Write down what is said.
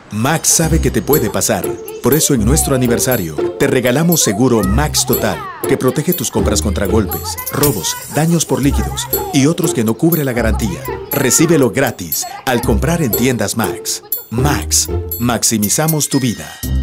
Max sabe que te puede pasar. Por eso en nuestro aniversario te regalamos seguro Max Total, que protege tus compras contra golpes, robos, daños por líquidos y otros que no cubre la garantía. Recíbelo gratis al comprar en tiendas Max. Max, maximizamos tu vida.